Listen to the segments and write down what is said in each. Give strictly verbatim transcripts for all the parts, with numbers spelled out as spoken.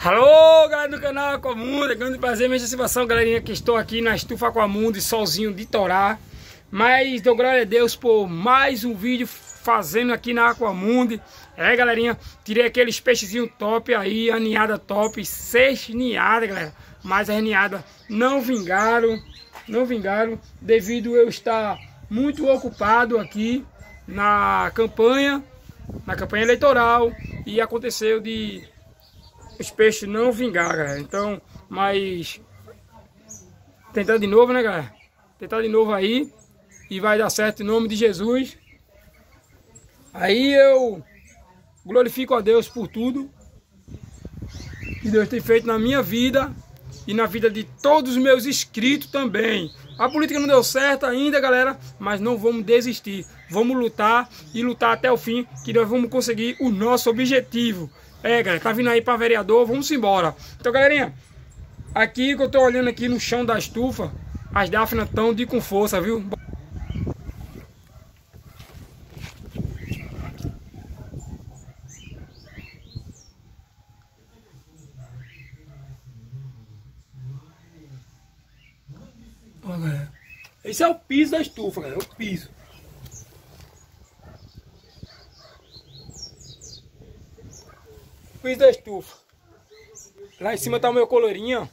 Alô, galera do canal Aquamundi, grande prazer, minha satisfação, galerinha, que estou aqui na estufa Aquamundi, solzinho de Torá. Mas dou glória a Deus por mais um vídeo fazendo aqui na Aquamundi. É, galerinha, tirei aqueles peixezinhos top aí, a ninhada top, seis ninhadas, galera. Mas as ninhadas não vingaram, não vingaram, devido eu estar muito ocupado aqui na campanha, na campanha eleitoral, e aconteceu de os peixes não vingar, galera. Então, mas tentar de novo, né, galera? Tentar de novo aí e vai dar certo em nome de Jesus. Aí eu glorifico a Deus por tudo que Deus tem feito na minha vida e na vida de todos os meus inscritos também. A política não deu certo ainda, galera, mas não vamos desistir. Vamos lutar e lutar até o fim, que nós vamos conseguir o nosso objetivo. É, galera, tá vindo aí para vereador, vamos embora. Então, galerinha, aqui que eu tô olhando aqui no chão da estufa, as dáfinas estão de com força, viu? Ó, galera, esse é o piso da estufa, galera, é o piso. Piso da estufa. Lá em cima tá o meu colorinho, ó.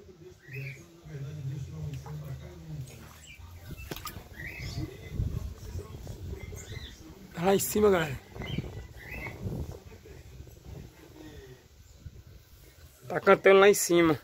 Tá lá em cima, galera. Tá cantando lá em cima.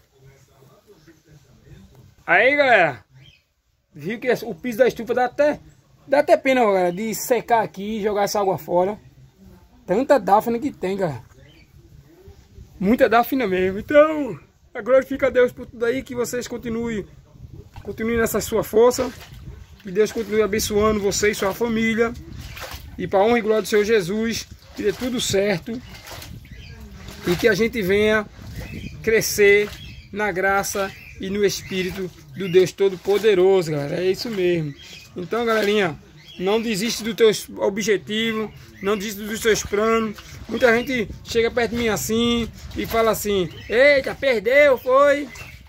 Aí, galera, viu que o piso da estufa dá até dá até pena, galera, de secar aqui e jogar essa água fora. Tanta dáfina que tem, galera. Muita dáfina mesmo. Então, glorifica a Deus por tudo aí. Que vocês continuem Continuem nessa sua força. Que Deus continue abençoando você e sua família. E para a honra e glória do Senhor Jesus, que dê tudo certo. E que a gente venha crescer na graça e no Espírito do Deus Todo-Poderoso, galera. É isso mesmo. Então, galerinha, não desiste dos teus objetivos, não desiste dos teus planos. Muita gente chega perto de mim assim e fala assim: eita, perdeu, foi.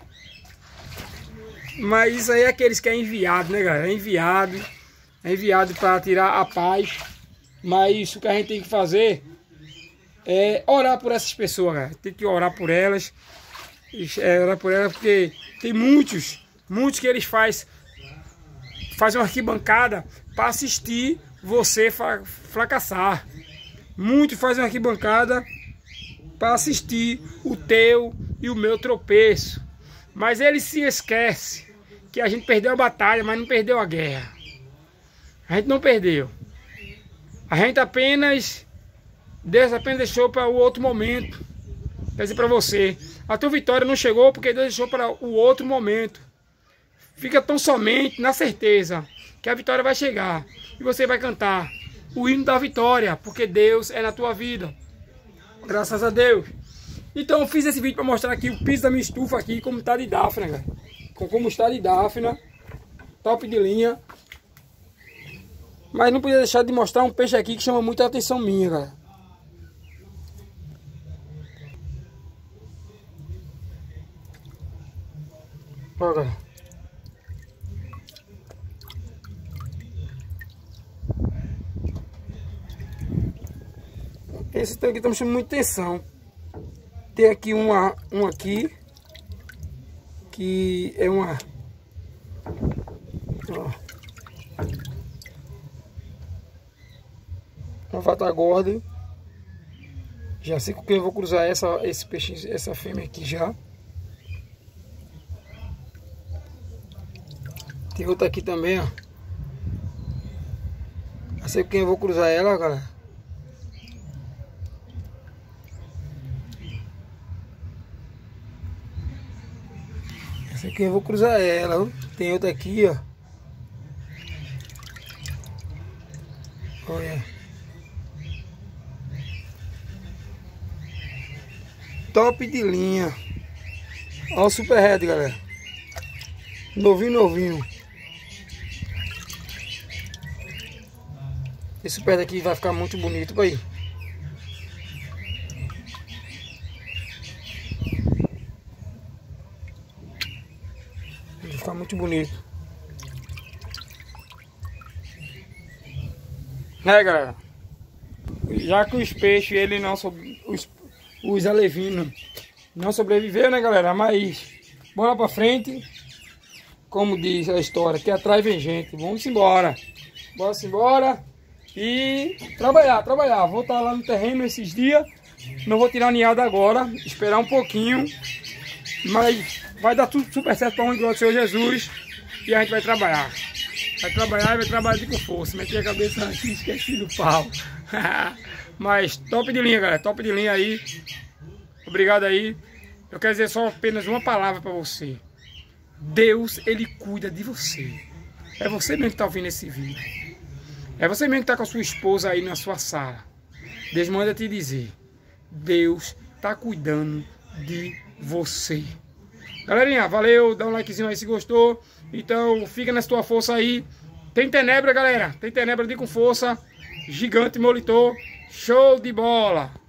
Mas isso aí é aqueles que é enviado, né, galera? É enviado, é enviado para tirar a paz. Mas isso que a gente tem que fazer é orar por essas pessoas, galera. Tem que orar por elas, é, orar por elas, porque tem muitos, muitos que eles fazem, fazem uma arquibancada para assistir você fracassar. Muitos fazem uma arquibancada para assistir o teu e o meu tropeço. Mas ele se esquece que a gente perdeu a batalha, mas não perdeu a guerra. A gente não perdeu. A gente apenas, Deus apenas deixou para o outro momento. Quer dizer para você, a tua vitória não chegou porque Deus deixou para o outro momento. Fica tão somente na certeza que a vitória vai chegar. E você vai cantar o hino da vitória, porque Deus é na tua vida. Graças a Deus. Então eu fiz esse vídeo para mostrar aqui o piso da minha estufa aqui, como está de dáfina, galera. Como está de dáfina. Top de linha. Mas não podia deixar de mostrar um peixe aqui que chama muita atenção minha, galera. Olha, galera. Esse tanque está me chamando muita atenção. Tem aqui uma, um aqui que é uma, ó, uma vatagorda. Já sei com quem eu vou cruzar essa, esse peixe, essa fêmea aqui já. Tem outra aqui também, ó. Já sei com quem eu vou cruzar ela, galera. Essa aqui eu vou cruzar ela, ó. Tem outra aqui, ó. Olha. Top de linha. Olha o super red, galera. Novinho, novinho. Esse pé daqui vai ficar muito bonito, aí. muito bonito. É, galera. Já que os peixes, ele não sobre, os, os alevinos não sobreviveram, né, galera? Mas bora pra frente. Como diz a história, que atrás vem gente. Vamos embora. Bora embora. E trabalhar, trabalhar. Vou estar lá no terreno esses dias. Não vou tirar a ninhada agora. Esperar um pouquinho. Mas vai dar tudo super certo para onde gosta do Senhor Jesus. E a gente vai trabalhar. Vai trabalhar e vai trabalhar com força. Meti a cabeça aqui, esqueci do pau. Mas top de linha, galera. Top de linha aí. Obrigado aí. Eu quero dizer só apenas uma palavra para você. Deus, Ele cuida de você. É você mesmo que está ouvindo esse vídeo. É você mesmo que está com a sua esposa aí na sua sala. Deus manda te dizer. Deus está cuidando de você. Galerinha, valeu. Dá um likezinho aí se gostou. Então, fica na tua força aí. Tem tenebra, galera. Tem tenebra de com força. Gigante molitor. Show de bola.